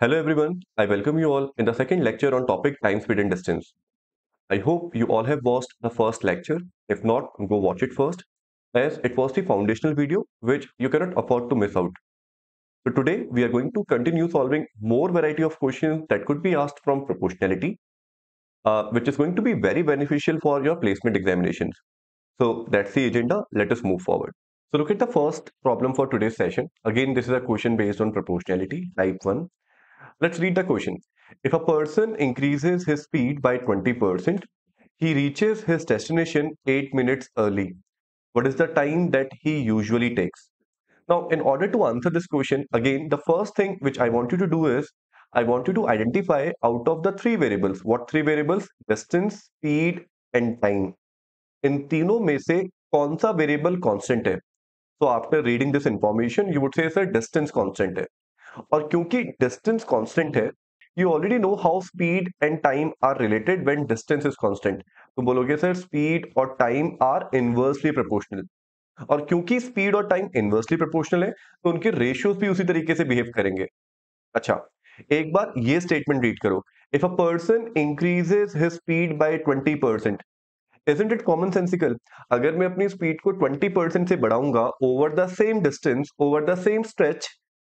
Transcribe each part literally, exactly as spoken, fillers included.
Hello everyone, I welcome you all in the second lecture on topic time, speed and distance. I hope you all have watched the first lecture. If not, go watch it first, as it was the foundational video which you cannot afford to miss out. So today we are going to continue solving more variety of questions that could be asked from proportionality, uh, which is going to be very beneficial for your placement examinations. So that's the agenda. Let us move forward. So look at the first problem for today's session. Again, this is a question based on proportionality, type one. Let's read the question. If a person increases his speed by twenty percent, he reaches his destination eight minutes early. What is the time that he usually takes? Now, in order to answer this question, again, the first thing which I want you to do is I want you to identify out of the three variables. What three variables? Distance, speed, and time. इन तीनों में से कौन सा variable constant है? So after reading this information, you would say sir distance constant है. और क्योंकि distance constant है, you already know how speed and time are related when distance is constant. तो बोलोगे सर speed और time are inversely proportional. और क्योंकि speed और time inversely proportional है, तो उनके ratios भी उसी तरीके से behave करेंगे. अच्छा, एक बार ये statement read करो. If a person increases his speed by twenty percent, isn't it commonsensical? अगर मैं अपनी स्पीड को twenty percent से बढ़ाऊंगा over the same distance over the same stretch,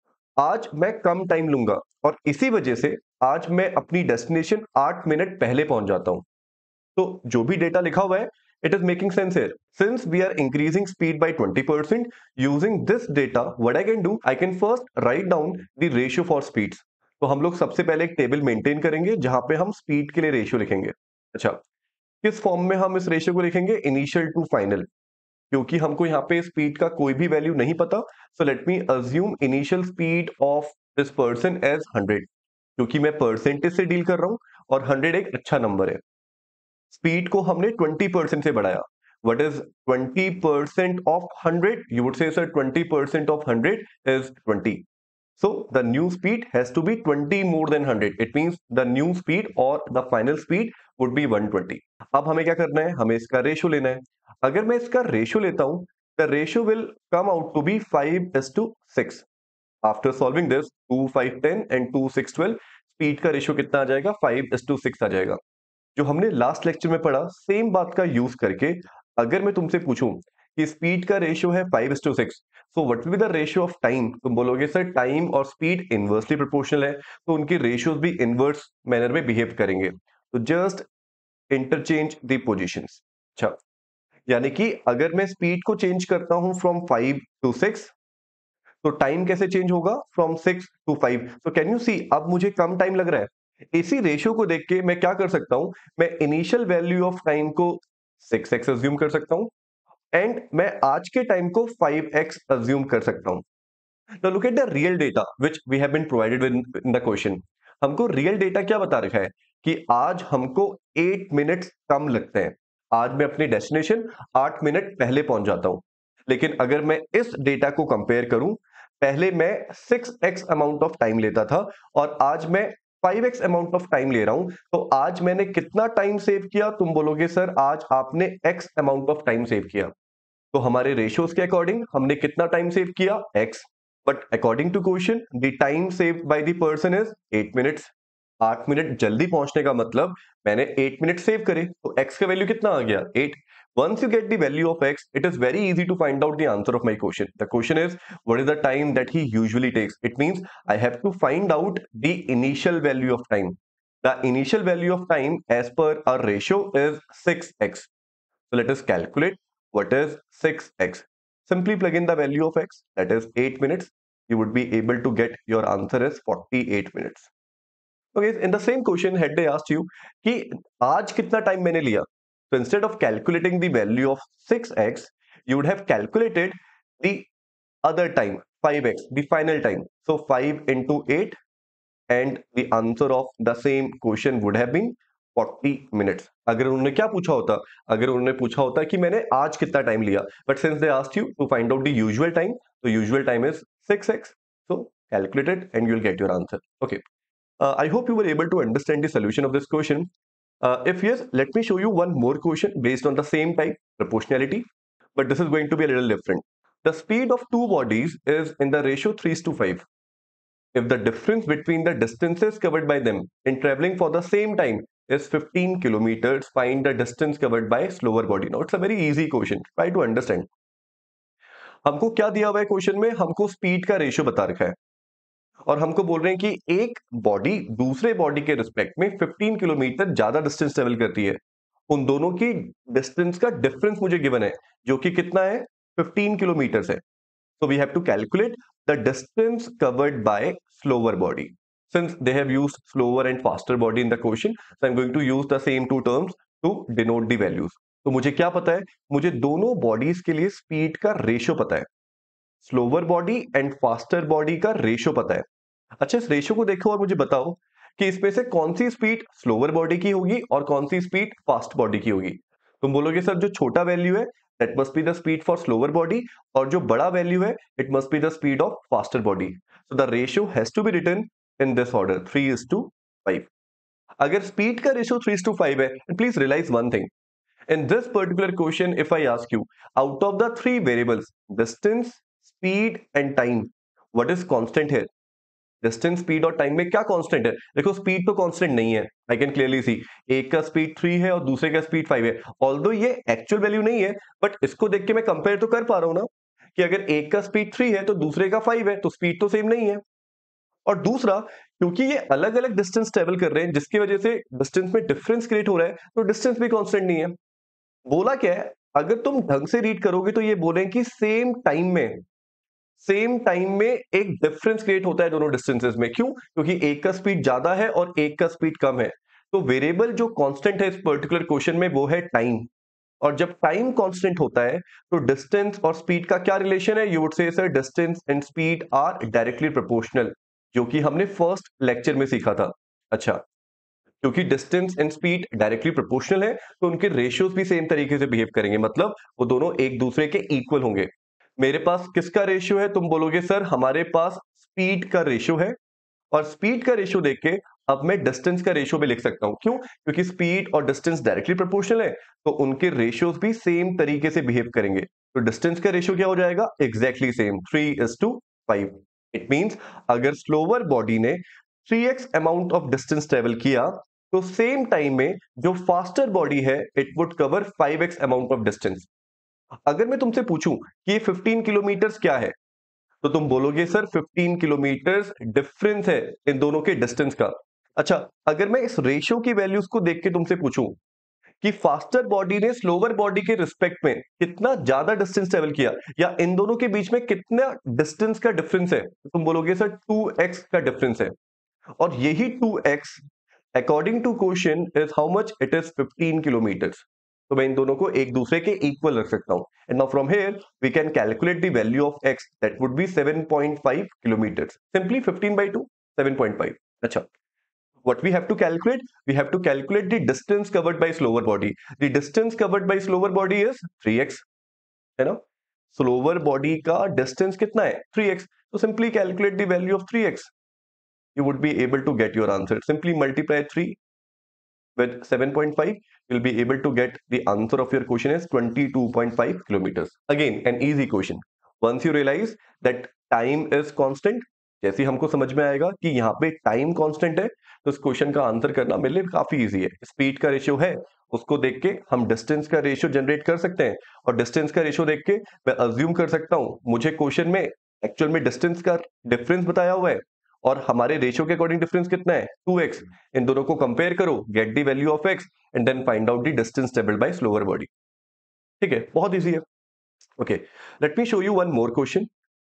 आज मैं कम टाइम लूंगा और इसी वजह से आज मैं अपनी डेस्टिनेशन आठ मिनट पहले पहुंच जाता हूं. तो जो भी डेटा लिखा हुआ है, it is making sense here. Since we are increasing speed by twenty percent, using this data, what I can do, I can first write down the ratio for speeds. तो हम लोग सबसे पहले एक टेबल मेंटेन करेंगे जहां पे हम स्पीड के लिए रेशियो लिखेंगे. अच्छा, किस फॉर्म में हम इस रेशियो को लिखेंगे? Initial to final. क्योंकि हमको यहाँ पे स्पीड का कोई भी वैल्यू नहीं पता, so let me assume initial speed of this person as hundred. क्योंकि मैं परसेंटेज से डील कर रहा हूं और हंड्रेड एक अच्छा नंबर है. स्पीड को हमने ट्वेंटी परसेंट से बढ़ाया. What is twenty percent of hundred? You would say sir twenty percent of hundred is twenty. So the new speed has to be twenty more than one hundred. It means the new speed or the final speed would be one twenty. अब हमें क्या करना है? हमें इसका ratio लेना है. अगर मैं इसका रेशियो लेता हूं, the ratio will come out to be five is to six. After solving this, two, five, ten and two, six, twelve, speed का रेशियो कितना आ जाएगा? five is to six आ जाएगा. जो हमने लास्ट लेक्चर में पढ़ा, सेम बात का यूज करके अगर मैं तुमसे पूछूं कि स्पीड का रेशियो है five is to six, so what will be the ratio of time? तुम बोलोगे सर टाइम और स्पीड इनवर्सली प्रोपोर्शनल है, तो उनकी रेशियोज भी इनवर्स मैनर में बिहेव करेंगे. तो जस्ट इंटरचेंज द पोजीशंस. अच्छा, यानी कि अगर मैं स्पीड को चेंज करता हूं फ्रॉम five to six, तो टाइम कैसे चेंज होगा? From six to five. तो कैन यू सी, अब मुझे कम टाइम लग रहा है. इसी रेशियो को देख के मैं क्या कर सकता हूं? मैं इनिशियल वैल्यू ऑफ टाइम को सिक्स एक्स अज्यूम कर सकता हूं एंड मैं आज के टाइम को फाइव एक्स अज्यूम कर सकता हूं. Now look at the real data which we have been provided with in the question. हमको रियल डेटा क्या बता रखा है कि आज हमको eight मिनट्स कम लगते हैं. आज मैं अपनी डेस्टिनेशन आठ मिनट पहले पहुंच जाता हूं. लेकिन अगर मैं इस डेटा को कंपेयर करूं, पहले मैं six X amount of time लेता था और आज मैं five X amount of time ले रहा हूं, तो आज मैंने कितना टाइम सेव किया? तुम बोलोगे सर आज आपने X amount of time save किया. तो हमारे रेशियोज के अकॉर्डिंग हमने कितना टाइम सेव किया? X. But according to question the time saved by the person is eight minutes. आठ मिनट जल्दी पहुंचने का मतलब मैंने eight मिनट सेव करे, तो x का वैल्यू कितना आ गया? eight. Once you get the value of x, it is very easy to find out the answer of my question. The question is, what is the time that he usually takes? It means I have to find out the initial value of time. The initial value of time as per our ratio is six x. So let us calculate what is six x. Simply plug in the value of x, that is eight minutes. You would be able to get your answer is forty-eight minutes. Okay, in the same question had they asked you कि आज कितना time मैंने लिया? So instead of calculating the value of six x, you would have calculated the other time, five x, the final time. So five into eight and the answer of the same question would have been forty minutes. अगर उन्होंने क्या पूछा होता? अगर उन्होंने पूछा होता कि मैंने आज कितना टाइम लिया, but since they asked you to find out the usual time, the usual time is six x. So calculate it and you'll get your answer. Okay. Uh, I hope you were able to understand the solution of this question. Uh, if yes, let me show you one more question based on the same type, proportionality, but this is going to be a little different. The speed of two bodies is in the ratio three to five. if the difference between the distances covered by them in traveling for the same time is fifteen kilometers, find the distance covered by slower body. Now it's a very easy question, try to understand. हमको क्या दिया हुआ है question में? हमको speed का ratio बता रखा है और हमको बोल रहे हैं कि एक बॉडी दूसरे बॉडी के रिस्पेक्ट में फिफ्टीन किलोमीटर ज्यादा डिस्टेंस ट्रेवल करती है। उन दोनों की डिस्टेंस का डिफरेंस मुझे गिवन है, जो कि कितना है? फिफ्टीन किलोमीटर है। So we have to calculate the distance covered by slower body. Since they have used slower and faster body in the question, so I'm going to use the same two terms to denote the values. तो मुझे क्या पता है? मुझे दोनों bodies के लिए speed का रेशियो पता है, slower body and faster body का रेशियो पता है। अच्छा, इस रेशियो को देखो और मुझे बताओ कि इसमें से कौन सी स्पीड स्लोअर बॉडी की होगी और कौन सी स्पीड फास्ट बॉडी की होगी। तुम बोलोगे सर जो छोटा वैल्यू है that must be the speed for slower body और जो बड़ा वैल्यू है it must be the speed of faster body. So the ratio has to be written in this order, three is to five. अगर speed का ratio three is to five है, please realise one thing, in this particular question if I ask you out of the three variables distance, speed and time, what is constant here? Distance, speed और time में क्या constant है? देखो speed तो constant नहीं है, I can clearly see. एक का स्पीड थ्री है और दूसरे का स्पीड फाइव है। ऑल्दो ये एक्चुअल वैल्यू नहीं है, बट इसको देख के मैं कंपेयर तो कर पा रहा हूं ना कि अगर एक का स्पीड थ्री है तो दूसरे का फाइव है, तो स्पीड तो सेम नहीं है। और दूसरा, क्योंकि ये अलग अलग डिस्टेंस ट्रेवल कर रहे हैं जिसकी वजह से डिस्टेंस में डिफरेंस क्रिएट हो रहा है, तो डिस्टेंस भी कांस्टेंट नहीं है। बोला क्या है? अगर तुम ढंग से रीड करोगे तो ये बोले कि सेम टाइम में सेम टाइम में एक डिफरेंस क्रिएट होता है दोनों डिस्टेंसेस में। क्यों? क्योंकि एक का स्पीड ज्यादा है और एक का स्पीड कम है। तो वेरिएबल जो कांस्टेंट है इस पर्टिकुलर क्वेश्चन में वो है टाइम। और जब टाइम कांस्टेंट होता है तो डिस्टेंस और स्पीड का क्या रिलेशन है? You would say sir distance and speed are directly proportional, जो कि हमने फर्स्ट लेक्चर में सीखा था। अच्छा, क्योंकि distance and speed directly proportional है तो उनके रेशियोज भी सेम तरीके से बिहेव करेंगे, मतलब वो दोनों एक दूसरे के इक्वल होंगे। मेरे पास किसका रेशियो है? तुम बोलोगे सर हमारे पास स्पीड का रेशियो है, और स्पीड का रेशियो देख के अब मैं डिस्टेंस का रेशियो भी लिख सकता हूं। क्यों? क्योंकि स्पीड और डिस्टेंस डायरेक्टली प्रोपोर्शनल है तो उनके रेशियोज भी सेम तरीके से बिहेव करेंगे। तो डिस्टेंस का रेशियो क्या हो जाएगा? Exactly same, three is to five. It means अगर स्लोअर बॉडी ने three x amount of distance travel किया तो सेम टाइम में जो फास्टर बॉडी है it would cover five X amount of distance. अगर मैं तुमसे पूछूं कि ये फिफ्टीन किलोमीटर्स क्या है, तो तुम बोलोगे सर फिफ्टीन किलोमीटर्स डिफरेंस है इन दोनों के डिस्टेंस का। अच्छा, अगर मैं इस रेशियो की वैल्यूज को देख के तुमसे पूछूं कि फास्टर बॉडी ने स्लोअर बॉडी के रिस्पेक्ट में कितना ज्यादा डिस्टेंस ट्रेवल किया या इन दोनों के बीच में कितना डिस्टेंस का डिफरेंस है, तो तुम बोलोगे सर टू एक्स का डिफरेंस है। और यही two X according to question is how much? It is fifteen kilometres. तो मैं इन दोनों को एक दूसरे के इक्वल रख सकता हूं। And now from here we can calculate the value of x that would be seven point five kilometres. Simply fifteen by two, seven point five. अच्छा, what we have to calculate? We have to calculate the distance covered by slower body. The distance covered by slower body is three X, है ना? slower body का distance कितना है? Three X. So simply calculate the value of three X. You would be able to get your answer. Simply multiply three with seven point five. You'll be able to get the answer of your question is twenty-two point five kilometers. Again, an easy question. Once you realize that time is constant, जैसे ही हमको समझ में आएगा कि यहाँ पे time constant है तो इस क्वेश्चन का आंसर करना मेरे लिए काफी इजी है। स्पीड का रेशियो है, उसको देख के हम डिस्टेंस का रेशियो जनरेट कर सकते हैं और डिस्टेंस का रेशियो देख के मैं अज्यूम कर सकता हूँ मुझे क्वेश्चन में एक्चुअल में डिस्टेंस का डिफरेंस बताया हुआ है और हमारे रेशियो के अकॉर्डिंग डिफरेंस कितना है? To x. इन दोनों को कंपेयर करो, get the value of X and then find out the distance travelled by slower body. ठीक है, बहुत इजी है। Okay, let me show you one more question.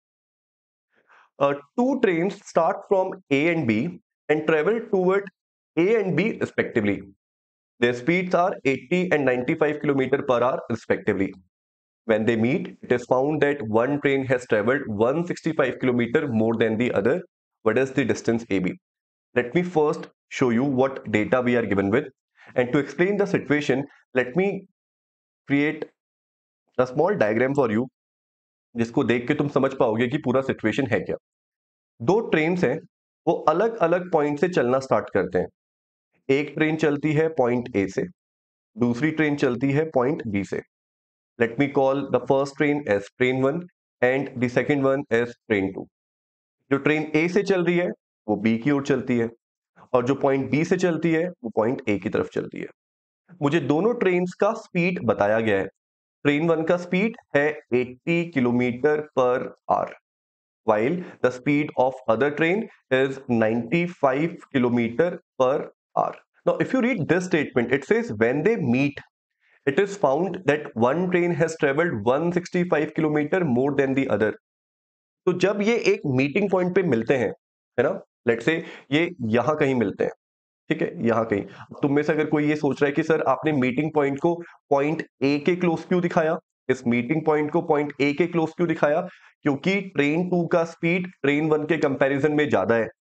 Uh, two trains start from A and B and travel toward A and B respectively. Their speeds are eighty and ninety-five kilometers per hour respectively. When they meet, it is found that one train has traveled one hundred sixty-five kilometers more than the other. What is the distance A B? Let me first show you what data we are given with. And to explain the situation, let me create a small diagram for you. जिसको देख के तुम समझ पाओगे कि पूरा situation है क्या। दो ट्रेन्स हैं, वो अलग अलग पॉइंट से चलना स्टार्ट करते हैं। एक ट्रेन चलती है पॉइंट ए से, दूसरी ट्रेन चलती है पॉइंट बी से। Let me call the first train as train one and the second one as train two. जो ट्रेन ए से चल रही है वो बी की ओर चलती है, और जो पॉइंट बी से चलती है वो पॉइंट ए की तरफ चलती है। मुझे दोनों ट्रेन का स्पीड बताया गया है। ट्रेन वन का स्पीड है अस्सी kilometre per hour, while the speed of other train is ninety-five kilometer per hour. Now, if you read this statement, it says when they meet, it is found that one train has traveled one hundred sixty-five kilometer more than the other. तो जब ये एक meeting point पे मिलते हैं, है ना, let's say ये यहां कहीं मिलते हैं, ठीक है, यहां कहीं। तुम में से अगर कोई ये सोच रहा है कि सर आपने मीटिंग पॉइंट को पॉइंट ए के क्लोज क्यों दिखाया, इस मीटिंग पॉइंट को पॉइंट ए के क्लोज क्यों दिखाया, क्योंकि ट्रेन टू का स्पीड ट्रेन वन के कंपैरिजन में ज्यादा है,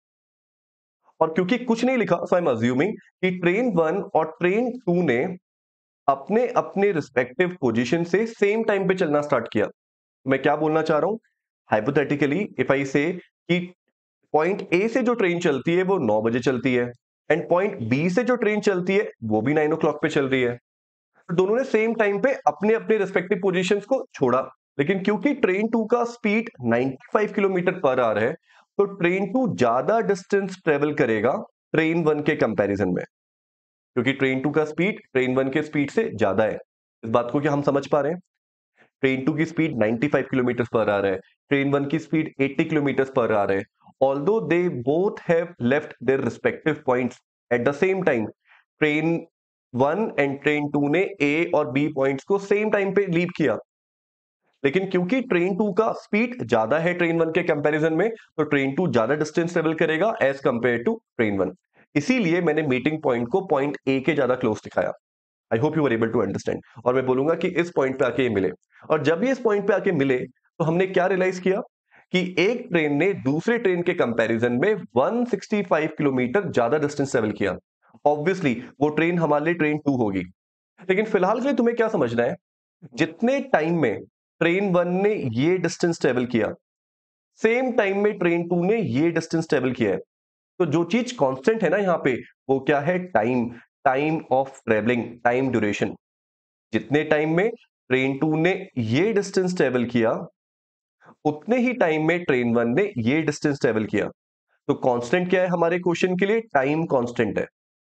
और क्योंकि कुछ नहीं लिखा, सो आई एम अज्यूमिंग कि ट्रेन वन और ट्रेन टू ने अपने अपने रिस्पेक्टिव पोजीशन से सेम टाइम पे चलना स्टार्ट किया। मैं क्या बोलना चाह रहा हूं, हाइपोथेटिकली इफ आई से कि पॉइंट ए से जो ट्रेन चलती है वो नौ बजे चलती है, एंड पॉइंट बी से जो ट्रेन चलती है वो भी नाइन ओ क्लॉक पे चल रही है, तो दोनों ने सेम टाइम पे अपने अपने रिस्पेक्टिव पोजीशंस को छोड़ा। लेकिन क्योंकि ट्रेन टू का स्पीड पचानवे किलोमीटर पर आवर है, तो ट्रेन टू ज्यादा डिस्टेंस ट्रेवल करेगा ट्रेन वन के कंपैरिजन में, क्योंकि ट्रेन टू का स्पीड ट्रेन वन के स्पीड से ज्यादा है। इस बात को क्या हम समझ पा रहे हैं? ट्रेन टू की स्पीड पचानवे किलोमीटर पर आवर है, ट्रेन वन की स्पीड अस्सी किलोमीटर पर आवर है। Although they both have left their respective points at the same time, train one and train two ने ए और बी पॉइंट्स को same time पे leave किया, लेकिन क्योंकि ट्रेन टू का स्पीड ज्यादा है ट्रेन वन के कंपैरिजन में, तो ट्रेन टू ज्यादा डिस्टेंस ट्रेवल करेगा as compare to train one. इसीलिए मैंने मीटिंग पॉइंट को पॉइंट ए के ज्यादा क्लोज दिखाया। I hope you are able to understand. और मैं बोलूंगा कि इस पॉइंट पे आके ये मिले, और जब ये इस पॉइंट पे आके मिले तो हमने क्या रियलाइज किया कि एक ट्रेन ने दूसरे ट्रेन के कंपैरिजन में एक सौ पैंसठ किलोमीटर ज्यादा डिस्टेंस ट्रेवल किया। ऑब्वियसली वो ट्रेन हमारे लिए ट्रेन टू होगी, लेकिन फिलहाल के लिए तुम्हें क्या समझना है, जितने टाइम में ट्रेन वन ने ये डिस्टेंस ट्रेवल किया, सेम टाइम में ट्रेन टू ने ये डिस्टेंस ट्रेवल किया है, तो जो चीज कांस्टेंट है ना यहाँ पे, वो क्या है? Time, time of travelling, time duration. जितने टाइम में ट्रेन टू ने ये डिस्टेंस ट्रेवल किया, उतने ही टाइम में ट्रेन वन ने ये डिस्टेंस ट्रेवल किया। तो कांस्टेंट क्या है हमारे क्वेश्चन के लिए? टाइम कांस्टेंट है।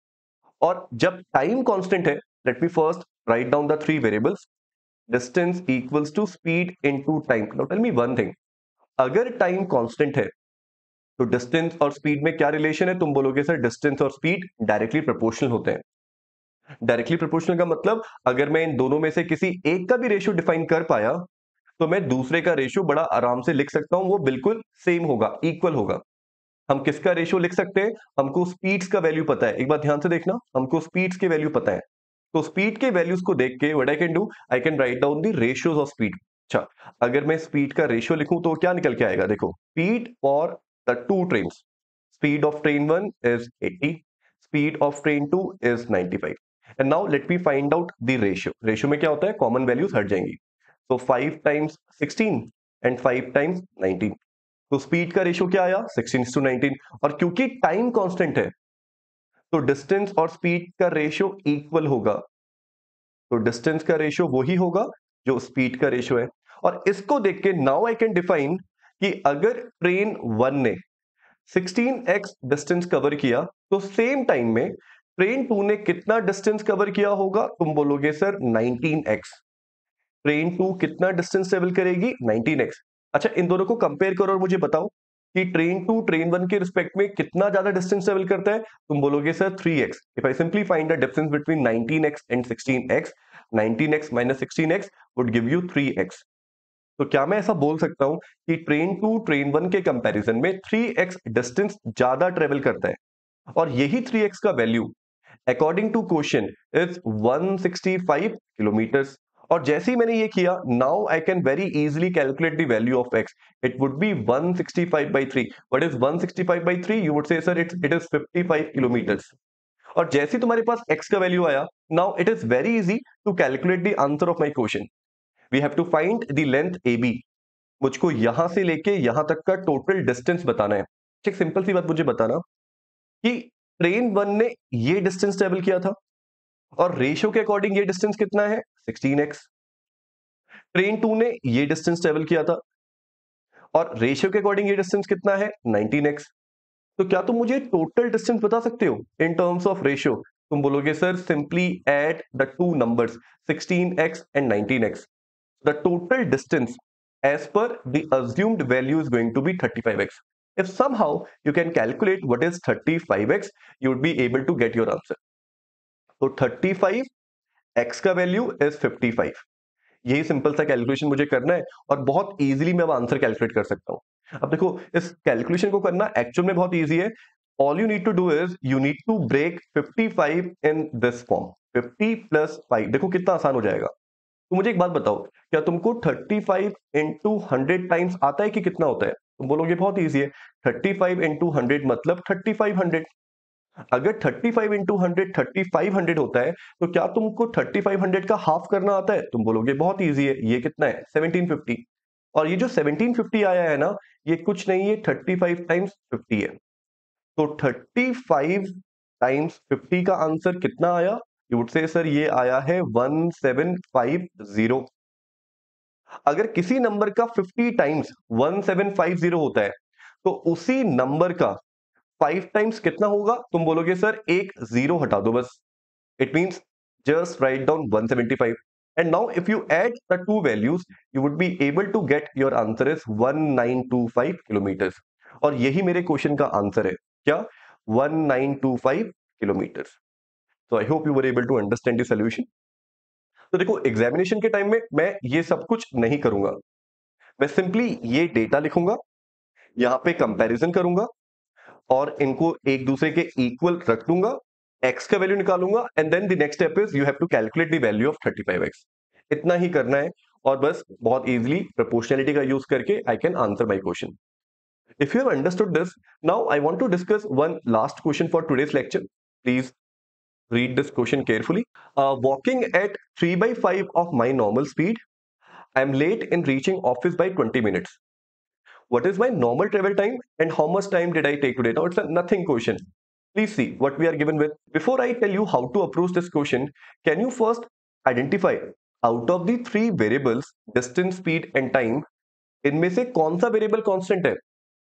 और जब टाइम कांस्टेंट है, let me first write down the three variables, distance equals to speed into time. Now tell me one thing, अगर टाइम कांस्टेंट है तो डिस्टेंस और स्पीड में क्या रिलेशन है? तुम बोलोगे सर डिस्टेंस और स्पीड डायरेक्टली प्रोपोर्शनल होते हैं। डायरेक्टली प्रोपोर्शनल का मतलब, अगर मैं इन दोनों में से किसी एक का भी रेशियो डिफाइन कर पाया, तो मैं दूसरे का रेशियो बड़ा आराम से लिख सकता हूं, वो बिल्कुल सेम होगा, इक्वल होगा। हम किसका रेशियो लिख सकते हैं? हमको स्पीड्स का वैल्यू पता है। एक बात ध्यान से देखना, हमको स्पीड्स के वैल्यू पता है, तो स्पीड के वैल्यूज को देख के what I can do, I can write down the ratios of speed. अच्छा, अगर मैं स्पीड का रेशियो लिखूं तो क्या निकल के आएगा? देखो, speed for the two trains, speed of train one is अस्सी, speed of train two is ninety five. And now let me find out the ratio. Ratio में क्या होता है? कॉमन वैल्यूज हट जाएंगी। तो five times sixteen and five times nineteen, तो speed का रेशियो क्या आया? Sixteen to nineteen. और क्योंकि टाइम कांस्टेंट है, तो डिस्टेंस और स्पीड का रेशियो इक्वल होगा। तो डिस्टेंस का रेशियो वही होगा जो स्पीड का रेशियो है। और इसको देख के नाउ आई कैन डिफाइन कि अगर ट्रेन वन ने सिक्सटीन एक्स डिस्टेंस कवर किया, तो सेम टाइम में ट्रेन टू ने कितना डिस्टेंस कवर किया होगा? तुम बोलोगे sir nineteen x. Train two कितना डिस्टेंस ट्रेवल करेगी? Nineteen x. अच्छा, इन दोनों को कंपेयर करो और मुझे बताओ कि ट्रेन टू ट्रेन वन के रिस्पेक्ट में कितना ज्यादा डिस्टेंस ट्रेवल करता है? तुम बोलोगे sir three x. If I simply find the difference between nineteen x and sixteen x, nineteen x minus sixteen x would give you three x. तो क्या मैं ऐसा बोल सकता हूं कि ट्रेन टू ट्रेन वन के कंपैरिजन में थ्री एक्स डिस्टेंस ज्यादा ट्रेवल करता है? और यही थ्री एक्स का value according to question is one sixty five kilometers. और जैसे ही मैंने ये किया, now I can very easily calculate the value of x. It would be one sixty five by three. What is one sixty five by three? You would say sir it's it is fifty five kilometers. और जैसे ही तुम्हारे पास x का value आया, now it is very easy to calculate the answer of my question. We have to find the length A B. मुझको यहां से लेके यहां तक का टोटल डिस्टेंस बताना है। एक सिंपल सी बात मुझे बताना कि ट्रेन वन ने ये डिस्टेंस ट्रेवल किया था, और रेशियो के अकॉर्डिंग ये डिस्टेंस कितना है? Sixteen x. ट्रेन टू ने ये डिस्टेंस ट्रेवल किया था, और रेशियो के अकॉर्डिंग ये डिस्टेंस कितना है, नाइनटीन एक्स। तो क्या तुम मुझे टोटल डिस्टेंस बता सकते हो इन टर्म्स ऑफ रेशियो? तुम बोलोगे sir simply add the two numbers sixteen x and nineteen x, the total distance as per the assumed value is going to be thirty-five x. If somehow you can calculate what is thirty-five x, you would be able to get your answer. तो thirty-five x का value is fifty-five. यही simple सा calculation मुझे करना है और बहुत easily मैं अब आंसर कैलकुलेट कर सकता हूं। अब देखो इस कैलकुलेशन को करना एक्चुअल में बहुत इजी है। All you need to do is you need to break fifty-five in this form, fifty plus five. देखो कितना आसान हो जाएगा। तो मुझे एक बात बताओ, क्या तुमको thirty-five इंटू हंड्रेड टाइम्स आता है कि कितना होता है? तुम बोलोगे बहुत इजी है, thirty-five इंटू हंड्रेड मतलब thirty-five hundred। अगर thirty-five into hundred thirty-five hundred होता है तो क्या तुमको thirty-five hundred का हाफ करना आता है? तुम बोलोगे बहुत इजी है, ये कितना है, seventeen fifty। और ये जो seventeen fifty आया है ना, ये कुछ नहीं है, thirty-five टाइम्स fifty है। तो thirty-five टाइम्स fifty का आंसर कितना आया? यू वुड से सर ये आया है seventeen fifty। अगर किसी नंबर का fifty टाइम्स seventeen fifty होता है तो उसी नंबर का five टाइम्स कितना होगा? तुम बोलोगे सर एक जीरो हटा दो बस। It means just write down one seventy-five, and now if you add the two values you would be able to get your answer is nineteen twenty-five kilometers। और यही मेरे क्वेश्चन का आंसर है, क्या? nineteen twenty-five kilometers। so I hope you were able to understand the solution। तो देखो examination के time में मैं ये सब कुछ नहीं करूंगा, मैं सिंपली ये डेटा लिखूंगा, यहां पे कंपैरिजन करूंगा और इनको एक दूसरे के इक्वल रख दूंगा, x का वैल्यू निकालूंगा and then the next step is you have to calculate the value of thirty-five x। इतना ही करना है और बस बहुत इजीली प्रोपोर्शनैलिटी का यूज करके I can answer my question. If you have understood this, now I want to discuss one last question for today's lecture. Please read this question carefully। Uh, walking at three by five of my normal speed, I am late in reaching office by twenty minutes. What is my normal travel time and how much time did I take today? Now it's a nothing question. Please see what we are given with. Before I tell you how to approach this question, can you first identify out of the three variables, distance, speed and time, इनमें से कौन सा variable constant है?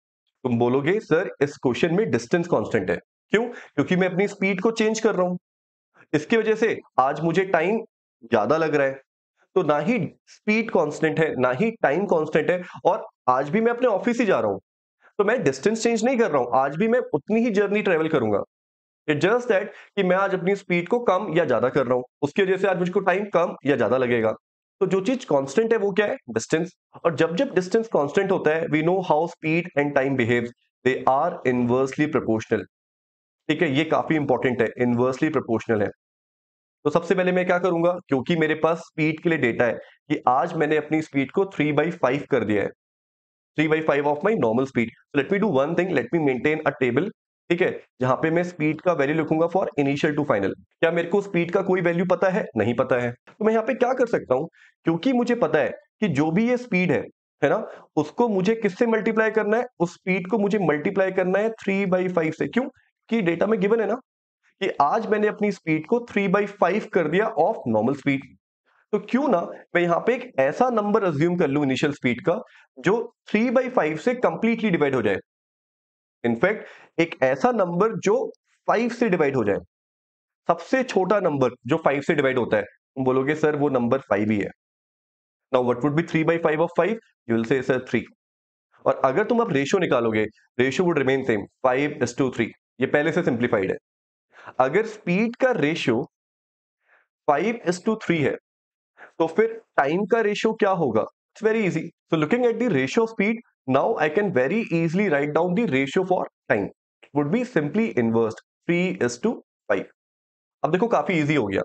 तुम बोलोगे sir इस question में distance constant है। क्यों? क्योंकि मैं अपनी स्पीड को चेंज कर रहा हूं, इसकी वजह से आज मुझे टाइम ज्यादा लग रहा है। तो ना ही स्पीड कांस्टेंट है ना ही टाइम कांस्टेंट है, और आज भी मैं अपने ऑफिस ही जा रहा हूं, तो मैं डिस्टेंस चेंज नहीं कर रहा हूं, आज भी मैं उतनी ही जर्नी ट्रेवल करूंगा। इट जस्ट दैट कि मैं आज अपनी स्पीड को कम या ज्यादा कर रहा हूं, उसकी वजह से आज मुझको टाइम कम या ज्यादा लगेगा। तो जो चीज कांस्टेंट है वो क्या है? डिस्टेंस। और जब जब डिस्टेंस कांस्टेंट होता है, we know how speed and time behaves, they are inversely proportional. ठीक है, ये काफी इंपॉर्टेंट है, इनवर्सली प्रोपोर्शनल है। तो सबसे पहले मैं क्या करूंगा, क्योंकि मेरे पास स्पीड के लिए डेटा है कि आज मैंने अपनी स्पीड को थ्री बाई फाइव कर दिया है, three by five of my normal speed. Let me do one thing, let me maintain a table. ठीक है, जहां पे मैं स्पीड का वैल्यू लिखूंगा फॉर इनिशियल टू फाइनल। क्या मेरे को स्पीड का कोई वैल्यू पता है? नहीं पता है। तो मैं यहाँ पे क्या कर सकता हूं, क्योंकि मुझे पता है कि जो भी ये स्पीड है है ना, उसको मुझे किससे मल्टीप्लाई करना है? उस स्पीड को मुझे मल्टीप्लाई करना है थ्री बाई फाइव से। क्यों? कि डेटा में गिवन है ना कि आज मैंने अपनी स्पीड को थ्री बाई फाइव कर दिया ऑफ नॉर्मल स्पीड। तो क्यों ना मैं यहां पे एक ऐसा नंबर अज्यूम कर लूं इनिशियल स्पीड का जो थ्री बाई फाइव से कंप्लीटली डिवाइड हो जाए। इनफैक्ट एक ऐसा नंबर जो फाइव से डिवाइड हो जाए, सबसे छोटा नंबर जो फाइव से डिवाइड होता है। तुम बोलोगे सर वो नंबर फाइव ही है। Now what would be three by five of five? You will say sir three. और अगर तुम अब रेशियो निकालोगे, ratio would remain same, five is to three. ये पहले से सिंप्लीफाइड है। अगर स्पीड का ratio five is to three है तो फिर टाइम का रेशियो क्या होगा? It's very easy. So looking at the ratio of speed, now I can very easily write down the ratio for time. Would be simply inverse, three is to five. अब देखो काफी easy हो गया।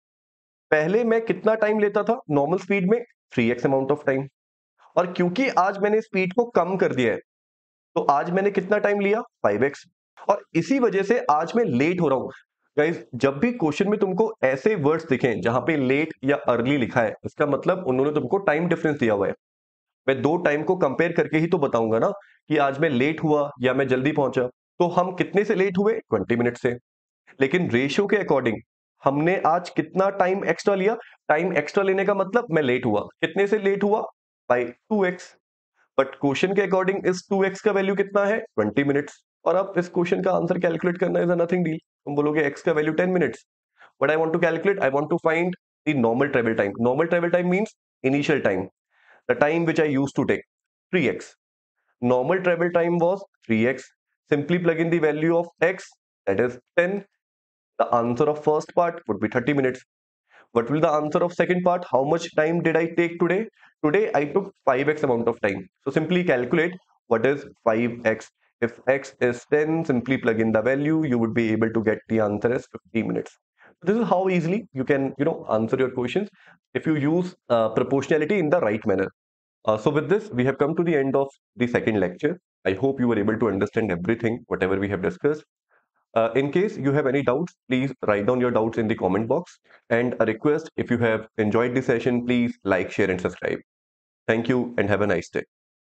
पहले मैं कितना टाइम लेता था नॉर्मल स्पीड में? Three x amount of time. और क्योंकि आज मैंने स्पीड को कम कर दिया है तो आज मैंने कितना टाइम लिया? Five x. और इसी वजह से आज मैं लेट हो रहा हूं। गाइस, जब भी क्वेश्चन में तुमको ऐसे वर्ड्स दिखें जहां पे लेट या अर्ली लिखा है, इसका मतलब उन्होंने तुमको टाइम डिफरेंस दिया हुआ है। मैं दो टाइम को कंपेयर करके ही तो बताऊंगा ना कि आज मैं लेट हुआ या मैं जल्दी पहुंचा। तो हम कितने से लेट हुए? ट्वेंटी मिनट से। लेकिन रेशियो के अकॉर्डिंग हमने आज कितना टाइम एक्स्ट्रा लिया? टाइम एक्स्ट्रा लेने का मतलब मैं लेट हुआ। कितने से लेट हुआ? By two x. But question के अकॉर्डिंग इस टू एक्स का वैल्यू कितना है, ट्वेंटी मिनट्स, और अब इस क्वेश्चन का आंसर कैलकुलेट करना इज अ नथिंग डील। तुम बोलोगे एक्स का value ten minutes, but I want to calculate, I want to find the normal travel time. Normal travel time means initial time, the time which I used to take, three x. Normal travel time was three x. Simply plug in the value of x, that is ten. The answer of first part would be thirty minutes. What will the answer of second part? How much time did I take today? Today I took five x amount of time. So simply calculate what is five x. If x is ten, simply plug in the value. You would be able to get the answer as fifty minutes. This is how easily you can, you know, answer your questions if you use uh, proportionality in the right manner. Uh, so with this, we have come to the end of the second lecture. I hope you were able to understand everything, whatever we have discussed. Uh, in case you have any doubts, please write down your doubts in the comment box. And a request, if you have enjoyed the session, please like, share and subscribe. Thank you and have a nice day.